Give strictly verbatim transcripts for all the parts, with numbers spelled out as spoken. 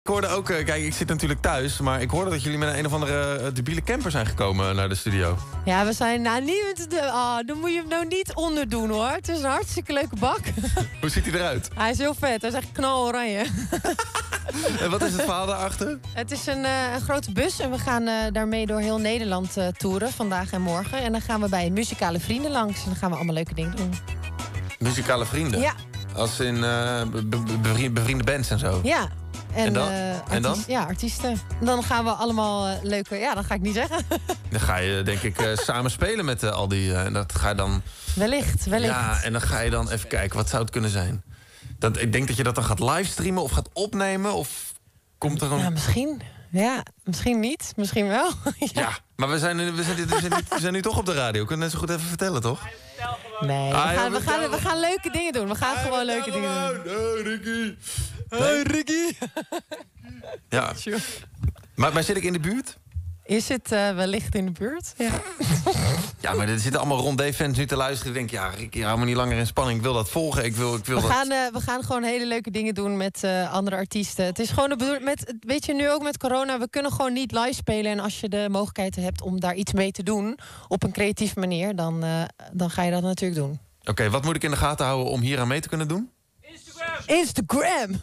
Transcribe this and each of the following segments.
Ik hoorde ook, uh, kijk, ik zit natuurlijk thuis, maar ik hoorde dat jullie met een, een of andere uh, debiele camper zijn gekomen naar de studio. Ja, we zijn nou niet met de. Oh, dan moet je hem nou niet onderdoen hoor. Het is een hartstikke leuke bak. Hoe ziet hij eruit? Hij is heel vet, hij is echt knaloranje. En wat is het verhaal daarachter? Het is een, uh, een grote bus en we gaan uh, daarmee door heel Nederland uh, toeren, vandaag en morgen. En dan gaan we bij muzikale vrienden langs en dan gaan we allemaal leuke dingen doen. Muzikale vrienden? Ja. Als in uh, be be bevriende, bevriende bands en zo? Ja. En, en dan? Uh, en dan? Ja, artiesten. Dan gaan we allemaal uh, leuke... Ja, dat ga ik niet zeggen. Dan ga je denk ik uh, samen spelen met uh, al die... Uh, en dat ga je dan... Wellicht, wellicht. Ja, en dan ga je dan even kijken, wat zou het kunnen zijn? Dat, ik denk dat je dat dan gaat livestreamen of gaat opnemen, of komt er een... Ja, misschien. Ja, misschien niet. Misschien wel. ja. ja, maar we zijn, we, zijn, we, zijn, we zijn nu toch op de radio. Kunnen we net zo goed even vertellen, toch? Nee, we, ah, gaan, ja, we, gaan, we gaan leuke dingen doen. We gaan ah, gewoon leuke dingen doen. Hey, Ricky. Hey, Ricky. Ja. Maar, maar zit ik in de buurt? Je zit uh, wellicht in de buurt, ja. Ja, maar er zitten allemaal Ron D-fans nu te luisteren. Ik denk, ja, Ricky, hou me niet langer in spanning. Ik wil dat volgen. Ik wil, ik wil we, dat... gaan, uh, we gaan gewoon hele leuke dingen doen met uh, andere artiesten. Het is gewoon de bedoeling, met, weet je, nu ook met corona, we kunnen gewoon niet live spelen. En als je de mogelijkheid hebt om daar iets mee te doen, op een creatieve manier, dan, uh, dan ga je dat natuurlijk doen. Oké, okay, wat moet ik in de gaten houden om hier aan mee te kunnen doen? Instagram! Instagram!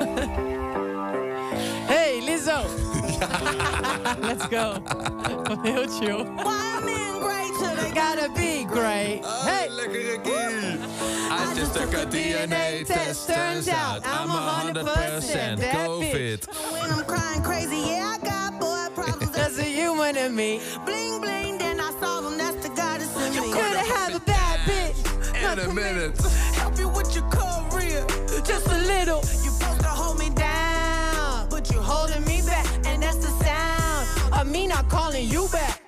Hey, Lizzo! Let's go. Heel chill. They gotta be great. Hey, lekker Ricky. I just took a D N A test. Turns out I'm one hundred percent COVID. When I'm crying crazy, yeah, I got boy problems. That's a human in me. Bling bling, then I solve them. That's the goddess in me. You couldn't have a bad bitch. In a minute. Help you with your career. Just a little. You supposed to hold me down, but you holding me back, and that's the sound of me not calling you back.